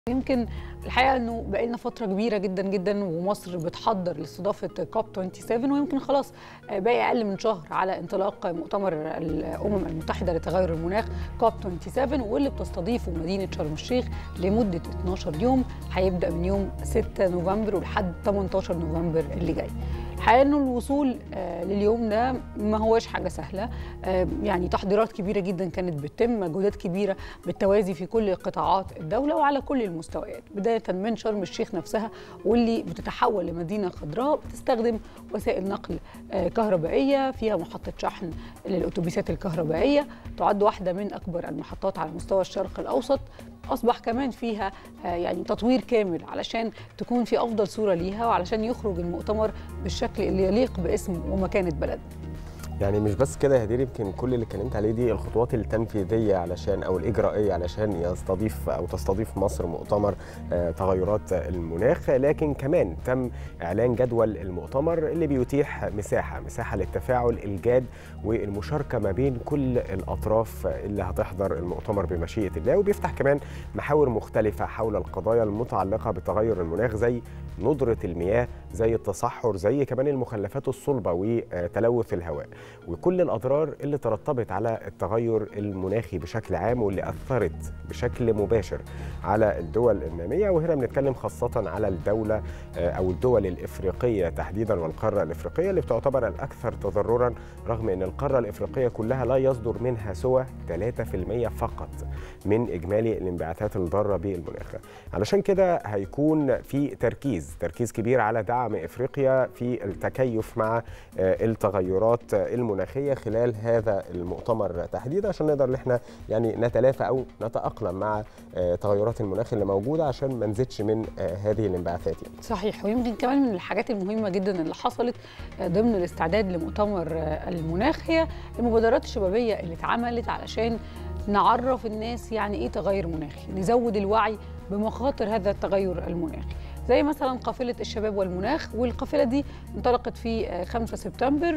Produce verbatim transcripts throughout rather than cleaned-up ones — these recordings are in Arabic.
يمكن الحقيقه انه بقى لنا فتره كبيره جدا جدا ومصر بتحضر لاستضافه كوب سبعة وعشرين، ويمكن خلاص باقي اقل من شهر على انطلاق مؤتمر الامم المتحده لتغير المناخ كوب سبعة وعشرين، واللي بتستضيفه مدينه شرم الشيخ لمده اتناشر يوم، هيبدا من يوم ستة نوفمبر ولحد ثمانية عشر نوفمبر اللي جاي. الحقيقه انه الوصول لليوم ده ما هوش حاجه سهله، يعني تحضيرات كبيره جدا كانت بتتم، مجهودات كبيره بالتوازي في كل قطاعات الدوله وعلى كل المستويات، بدايه من شرم الشيخ نفسها واللي بتتحول لمدينه خضراء بتستخدم وسائل نقل كهربائيه، فيها محطه شحن للاتوبيسات الكهربائيه، تعد واحده من اكبر المحطات على مستوى الشرق الاوسط. اصبح كمان فيها يعني تطوير كامل علشان تكون في افضل صوره ليها وعلشان يخرج المؤتمر بالشكل اللي يليق باسم ومكانه بلدنا. يعني مش بس كده يا هدير، يمكن كل اللي اتكلمت عليه دي الخطوات التنفيذيه علشان او الاجرائيه علشان يستضيف او تستضيف مصر مؤتمر تغيرات المناخ، لكن كمان تم اعلان جدول المؤتمر اللي بيتيح مساحه مساحه للتفاعل الجاد والمشاركه ما بين كل الاطراف اللي هتحضر المؤتمر بمشيئه الله، وبيفتح كمان محاور مختلفه حول القضايا المتعلقه بتغير المناخ زي ندره المياه، زي التصحر، زي كمان المخلفات الصلبه وتلوث الهواء، وكل الأضرار اللي ترتبط على التغير المناخي بشكل عام واللي أثرت بشكل مباشر على الدول النامية. وهنا بنتكلم خاصة على الدولة أو الدول الإفريقية تحديدا والقارة الإفريقية اللي بتعتبر الأكثر تضررا، رغم أن القارة الإفريقية كلها لا يصدر منها سوى ثلاثة بالمئة فقط من إجمالي الانبعاثات الضارة بالمناخ. علشان كده هيكون في تركيز تركيز كبير على دعم إفريقيا في التكيف مع التغيرات المناخيه خلال هذا المؤتمر تحديدا، عشان نقدر ان احنا يعني نتلافى او نتاقلم مع تغيرات المناخ اللي موجوده عشان ما نزيدش من هذه الانبعاثات يعني. صحيح، ويمكن كمان من الحاجات المهمه جدا اللي حصلت ضمن الاستعداد لمؤتمر المناخ هي المبادرات الشبابيه اللي اتعملت علشان نعرف الناس يعني ايه تغير مناخي، نزود الوعي بمخاطر هذا التغير المناخي، زي مثلا قافله الشباب والمناخ، والقافله دي انطلقت في خمسة سبتمبر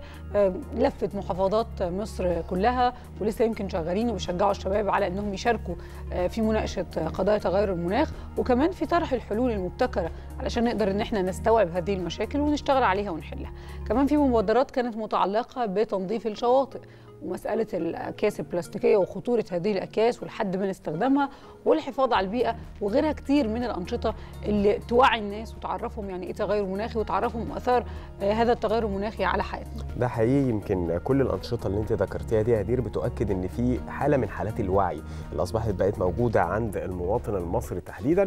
ولفت محافظات مصر كلها، ولسه يمكن شغالين وبيشجعوا الشباب على انهم يشاركوا في مناقشه قضايا تغير المناخ، وكمان في طرح الحلول المبتكره علشان نقدر ان احنا نستوعب هذه المشاكل ونشتغل عليها ونحلها. كمان في مبادرات كانت متعلقه بتنظيف الشواطئ ومسألة الأكياس البلاستيكية وخطورة هذه الأكياس والحد من استخدامها والحفاظ على البيئة، وغيرها كتير من الأنشطة اللي توعي الناس وتعرفهم يعني إيه تغير مناخي وتعرفهم آثار هذا التغير المناخي على حياتنا. ده حقيقي، يمكن كل الأنشطة اللي أنت ذكرتيها دي يا هدير بتؤكد إن في حالة من حالات الوعي اللي أصبحت بقت موجودة عند المواطن المصري تحديدا،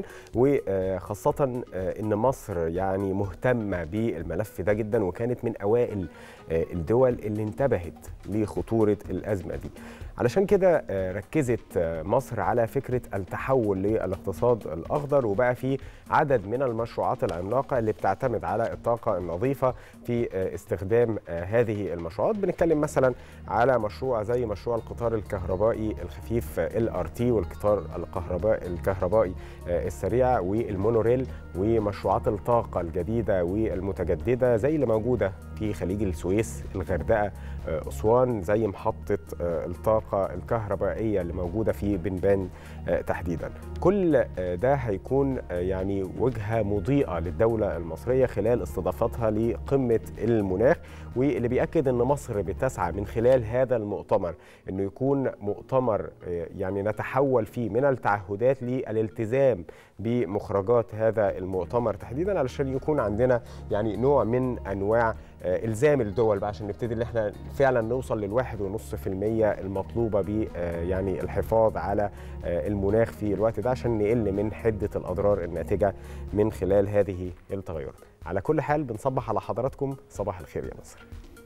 وخاصة إن مصر يعني مهتمة بالملف ده جدا، وكانت من أوائل الدول اللي انتبهت لخطورة الأزمة دي. علشان كده ركزت مصر على فكرة التحول للاقتصاد الأخضر، وبقى في عدد من المشروعات العملاقة اللي بتعتمد على الطاقة النظيفة في استخدام هذه المشروعات. بنتكلم مثلا على مشروع زي مشروع القطار الكهربائي الخفيف ال آر تي والقطار الكهربائي الكهربائي السريع والمونوريل، ومشروعات الطاقة الجديدة والمتجددة زي اللي موجودة في خليج السويس، الغردقة، أسوان، زي محطة الطاقة الكهربائية اللي موجودة في بنبان تحديدا. كل ده هيكون يعني وجهة مضيئة للدولة المصرية خلال استضافتها لقمة المناخ، واللي بيأكد أن مصر بتسعى من خلال هذا المؤتمر أنه يكون مؤتمر يعني نتحول فيه من التعهدات للالتزام بمخرجات هذا المؤتمر تحديدا، علشان يكون عندنا يعني نوع من أنواع إلزام الدول بقى عشان نبتدي ان احنا فعلا نوصل للواحد ونص في المية المطلوبة ب يعني الحفاظ على المناخ في الوقت ده، عشان نقل من حدة الأضرار الناتجة من خلال هذه التغيرات. على كل حال بنصبح على حضراتكم، صباح الخير يا مصر.